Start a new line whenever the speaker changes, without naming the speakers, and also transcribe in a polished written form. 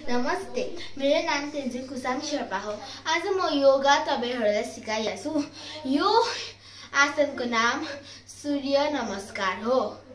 नमस्ते, मेरो नाम तेन्जिङ कुसाङ शेर्पा हो। आज म योगा तपाईहरुलाई सिकाइरहेछु। यो आसनको नाम सूर्य नमस्कार हो।